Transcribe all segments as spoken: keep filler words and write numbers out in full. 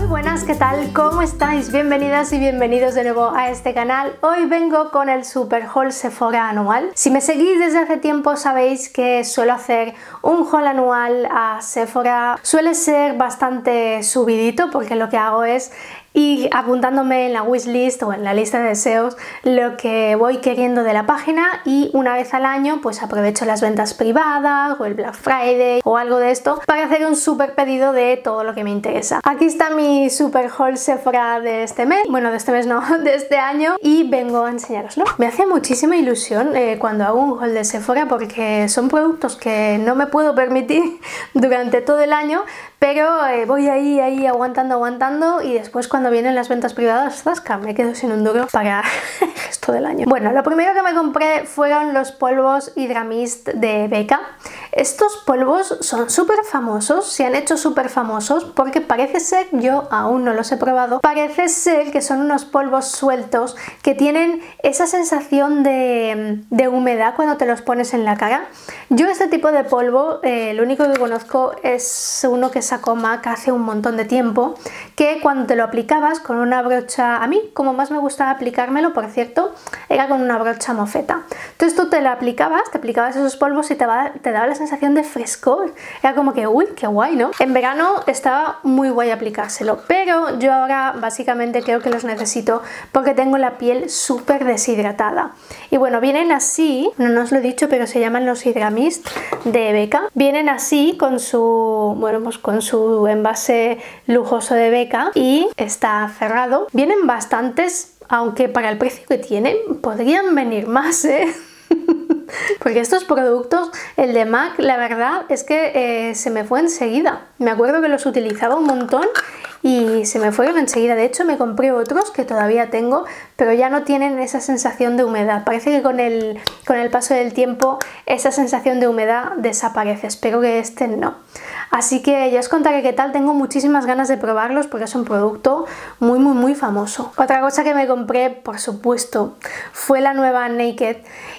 Muy buenas, ¿qué tal? ¿Cómo estáis? Bienvenidas y bienvenidos de nuevo a este canal. Hoy vengo con el Super Haul Sephora anual. Si me seguís desde hace tiempo sabéis que suelo hacer un haul anual a Sephora. Suele ser bastante subidito porque lo que hago es ir apuntándome en la wishlist o en la lista de deseos lo que voy queriendo de la página, y una vez al año pues aprovecho las ventas privadas o el Black Friday o algo de esto para hacer un super pedido de todo lo que me interesa. Aquí está mi Super Haul Sephora de este mes, bueno, de este mes no, de este año, y vengo a enseñaroslo. Me hace muchísima ilusión eh, cuando hago un haul de Sephora porque son productos que no me puedo permitir durante todo el año, pero eh, voy ahí, ahí aguantando, aguantando, y después cuando vienen las ventas privadas, zasca, me quedo sin un duro para el resto del año. Bueno, lo primero que me compré fueron los polvos Hydra Mist de Becca. Estos polvos son súper famosos, se han hecho súper famosos porque parece ser, yo aún no los he probado, parece ser que son unos polvos sueltos que tienen esa sensación de, de humedad cuando te los pones en la cara. Yo este tipo de polvo, eh, lo único que conozco es uno que sacó MAC hace un montón de tiempo, que cuando te lo aplicabas con una brocha, a mí como más me gustaba aplicármelo, por cierto, era con una brocha mofeta. Entonces tú te lo aplicabas, te aplicabas esos polvos y te, va, te daba la sensación de frescor, era como que uy, qué guay, ¿no? En verano estaba muy guay aplicárselo, pero yo ahora básicamente creo que los necesito porque tengo la piel súper deshidratada. Y bueno, vienen así, no, no os lo he dicho, pero se llaman los Hydra Mist de Becca. Vienen así con su, bueno, pues con su envase lujoso de Becca y está cerrado. Vienen bastantes, aunque para el precio que tienen podrían venir más, ¿eh? Porque estos productos, el de MAC, la verdad es que eh, se me fue enseguida. Me acuerdo que los utilizaba un montón y se me fueron enseguida. De hecho, me compré otros que todavía tengo, pero ya no tienen esa sensación de humedad. Parece que con el, con el paso del tiempo esa sensación de humedad desaparece. Espero que este no. Así que ya os contaré qué tal. Tengo muchísimas ganas de probarlos porque es un producto muy muy muy famoso. Otra cosa que me compré, por supuesto, fue la nueva Naked.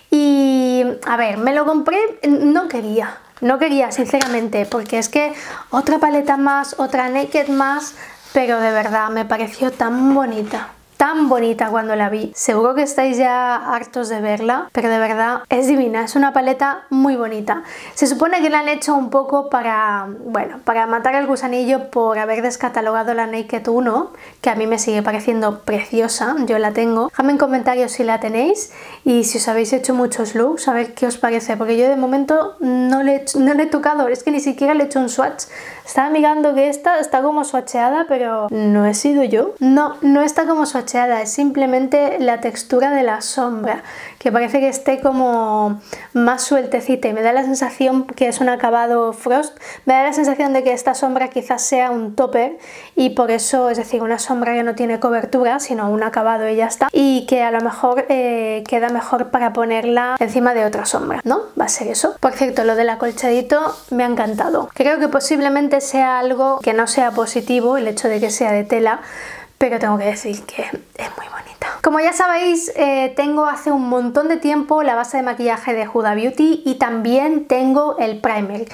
Y a ver, me lo compré, no quería, no quería sinceramente, porque es que otra paleta más, otra Naked más, pero de verdad me pareció tan bonita. Tan bonita cuando la vi. Seguro que estáis ya hartos de verla, pero de verdad es divina, es una paleta muy bonita. Se supone que la han hecho un poco para, bueno, para matar el gusanillo por haber descatalogado la Naked uno, que a mí me sigue pareciendo preciosa, yo la tengo. Dejadme en comentarios si la tenéis y si os habéis hecho muchos looks, a ver qué os parece, porque yo de momento no le he, no le he tocado, es que ni siquiera le he hecho un swatch. Estaba mirando que esta está como swatcheada, pero no he sido yo. No, no está como swatcheada, es simplemente la textura de la sombra, que parece que esté como más sueltecita y me da la sensación que es un acabado Frost. Me da la sensación de que esta sombra quizás sea un topper y por eso, es decir, una sombra que no tiene cobertura, sino un acabado y ya está, y que a lo mejor eh, queda mejor para ponerla encima de otra sombra, ¿no? Va a ser eso. Por cierto, lo del acolchadito me ha encantado. Creo que posiblemente sea algo que no sea positivo, el hecho de que sea de tela, pero tengo que decir que es muy bonita. Como ya sabéis, eh, tengo hace un montón de tiempo la base de maquillaje de Huda Beauty y también tengo el primer.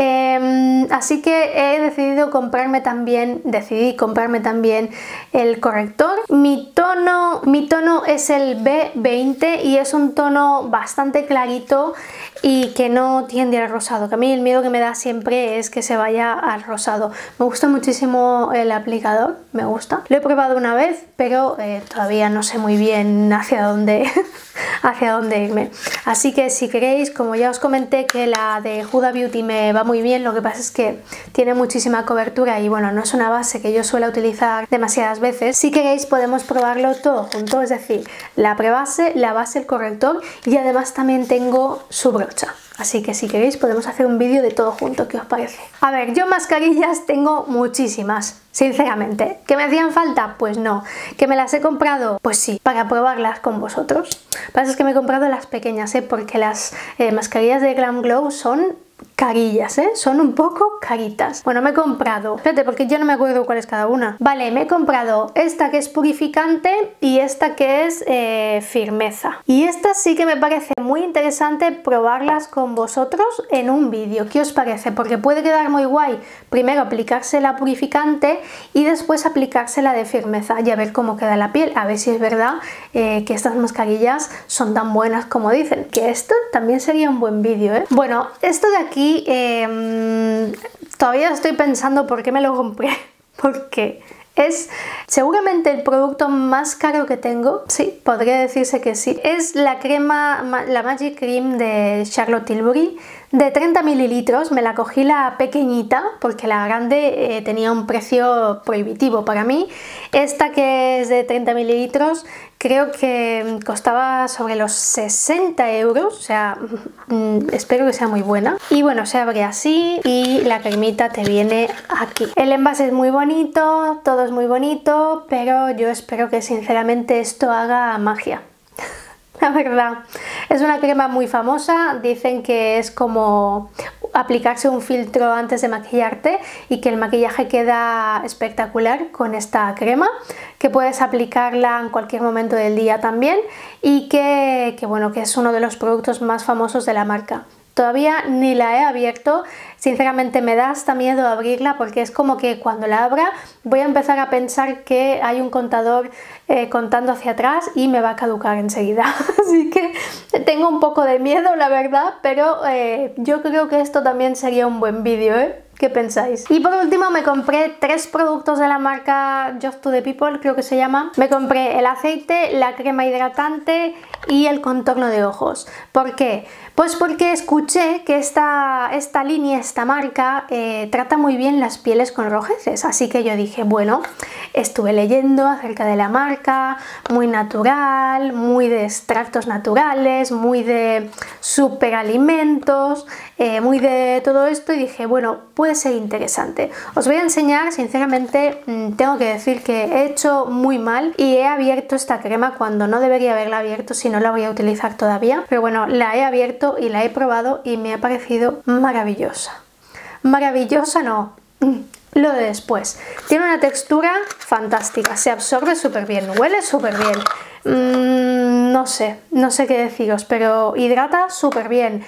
Eh, así que he decidido comprarme también, decidí comprarme también el corrector. Mi tono, mi tono es el B veinte y es un tono bastante clarito y que no tiende al rosado, que a mí el miedo que me da siempre es que se vaya al rosado. Me gusta muchísimo el aplicador, me gusta. Lo he probado una vez, pero eh, todavía no sé muy bien hacia dónde, hacia dónde irme. Así que si queréis, como ya os comenté que la de Huda Beauty me va muy bien, lo que pasa es que tiene muchísima cobertura y bueno, no es una base que yo suelo utilizar demasiadas veces. Si queréis podemos probarlo todo junto, es decir, la prebase, la base, el corrector, y además también tengo su brocha. Así que si queréis podemos hacer un vídeo de todo junto, ¿qué os parece? A ver, yo mascarillas tengo muchísimas, sinceramente. ¿Que me hacían falta? Pues no. ¿Que me las he comprado? Pues sí, para probarlas con vosotros. Lo que pasa es que me he comprado las pequeñas, ¿eh? Porque las eh, mascarillas de Glam Glow son carillas, ¿eh? Son un poco caritas. Bueno, me he comprado, espérate, porque yo no me acuerdo cuál es cada una. Vale, me he comprado esta que es purificante y esta que es eh, firmeza. Y esta sí que me parece muy interesante probarlas con vosotros en un vídeo. ¿Qué os parece? Porque puede quedar muy guay primero aplicarse la purificante y después aplicarse la de firmeza y a ver cómo queda la piel, a ver si es verdad eh, que estas mascarillas son tan buenas como dicen. Que esto también sería un buen vídeo, ¿eh? Bueno, esto de aquí eh, todavía estoy pensando por qué me lo compré, porque es seguramente el producto más caro que tengo, sí, podría decirse que sí. Es la crema, la Magic Cream de Charlotte Tilbury de treinta mililitros. Me la cogí la pequeñita porque la grande eh, tenía un precio prohibitivo para mí. Esta que es de treinta mililitros creo que costaba sobre los sesenta euros, o sea, mmm, espero que sea muy buena. Y bueno, se abre así y la cremita te viene aquí. El envase es muy bonito, todo es muy bonito, pero yo espero que sinceramente esto haga magia. La verdad, es una crema muy famosa, dicen que es como aplicarse un filtro antes de maquillarte y que el maquillaje queda espectacular con esta crema, que puedes aplicarla en cualquier momento del día también y que, que bueno, que es uno de los productos más famosos de la marca. Todavía ni la he abierto, sinceramente me da hasta miedo abrirla porque es como que cuando la abra voy a empezar a pensar que hay un contador eh, contando hacia atrás y me va a caducar enseguida. Así que tengo un poco de miedo, la verdad, pero eh, yo creo que esto también sería un buen vídeo, ¿eh? ¿Qué pensáis? Y por último me compré tres productos de la marca Just to the People, creo que se llama. Me compré el aceite, la crema hidratante y el contorno de ojos. ¿Por qué? Pues porque escuché que esta, esta línea, esta marca, eh, trata muy bien las pieles con rojeces. Así que yo dije, bueno, estuve leyendo acerca de la marca, muy natural, muy de extractos naturales, muy de superalimentos, eh, muy de todo esto y dije, bueno, puede ser interesante. Os voy a enseñar, sinceramente, tengo que decir que he hecho muy mal y he abierto esta crema cuando no debería haberla abierto si no la voy a utilizar todavía. Pero bueno, la he abierto y la he probado y me ha parecido maravillosa. Maravillosa no, lo de después. Tiene una textura fantástica, se absorbe súper bien, huele súper bien. Mm, no sé, no sé qué deciros, pero hidrata súper bien.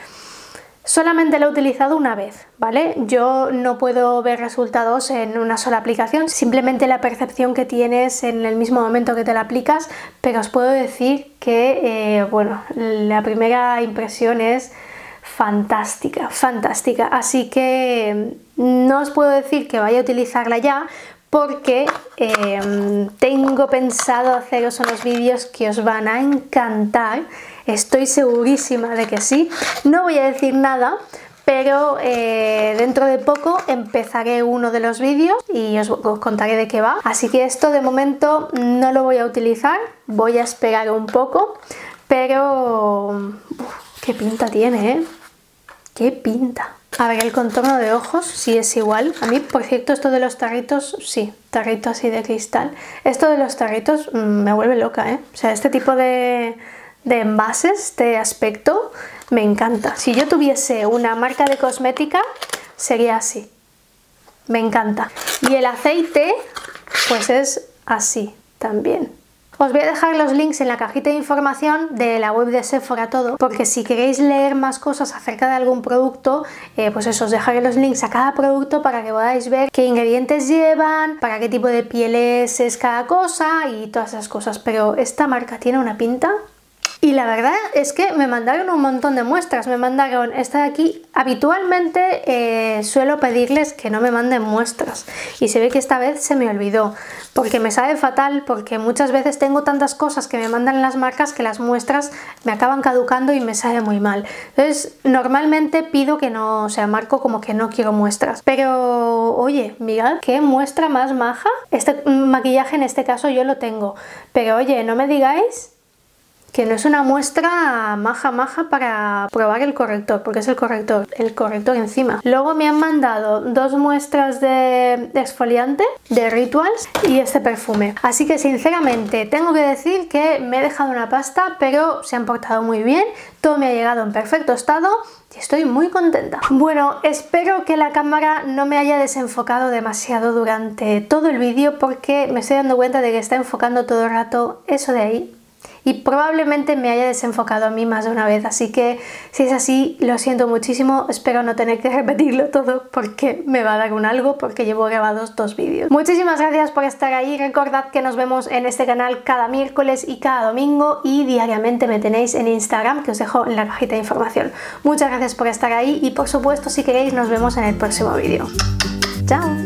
Solamente lo he utilizado una vez, ¿vale? Yo no puedo ver resultados en una sola aplicación, simplemente la percepción que tienes en el mismo momento que te la aplicas, pero os puedo decir que, eh, bueno, la primera impresión es fantástica, fantástica. Así que no os puedo decir que vaya a utilizarla ya, porque eh, tengo pensado haceros unos vídeos que os van a encantar. Estoy segurísima de que sí. No voy a decir nada, pero eh, dentro de poco empezaré uno de los vídeos y os, os contaré de qué va. Así que esto de momento no lo voy a utilizar, voy a esperar un poco, pero uf, qué pinta tiene, ¿eh? Qué pinta. A ver, el contorno de ojos sí es igual. A mí, por cierto, esto de los tarritos, sí, tarrito así de cristal. Esto de los tarritos mmm, me vuelve loca, ¿eh? O sea, este tipo de... de envases, este aspecto, me encanta. Si yo tuviese una marca de cosmética, sería así. Me encanta. Y el aceite, pues es así también. Os voy a dejar los links en la cajita de información de la web de Sephora todo, porque si queréis leer más cosas acerca de algún producto, eh, pues eso, os dejaré los links a cada producto para que podáis ver qué ingredientes llevan, para qué tipo de pieles es cada cosa y todas esas cosas. Pero esta marca tiene una pinta. Y la verdad es que me mandaron un montón de muestras, me mandaron esta de aquí. Habitualmente eh, suelo pedirles que no me manden muestras y se ve que esta vez se me olvidó, porque me sabe fatal, porque muchas veces tengo tantas cosas que me mandan las marcas que las muestras me acaban caducando y me sabe muy mal. Entonces normalmente pido que no, o sea, marco como que no quiero muestras. Pero oye, mirad qué muestra más maja. Este maquillaje en este caso yo lo tengo, pero oye, no me digáis que no es una muestra maja maja para probar el corrector, porque es el corrector, el corrector encima. Luego me han mandado dos muestras de exfoliante de Rituals y este perfume. Así que sinceramente tengo que decir que me he dejado una pasta, pero se han portado muy bien, todo me ha llegado en perfecto estado Estoy muy contenta. Bueno, espero que la cámara no me haya desenfocado demasiado durante todo el vídeo porque me estoy dando cuenta de que está enfocando todo el rato eso de ahí. Y probablemente me haya desenfocado a mí más de una vez, así que si es así, lo siento muchísimo, espero no tener que repetirlo todo porque me va a dar un algo porque llevo grabados dos vídeos. Muchísimas gracias por estar ahí, recordad que nos vemos en este canal cada miércoles y cada domingo y diariamente me tenéis en Instagram, que os dejo en la cajita de información. Muchas gracias por estar ahí y por supuesto si queréis nos vemos en el próximo vídeo. ¡Chao!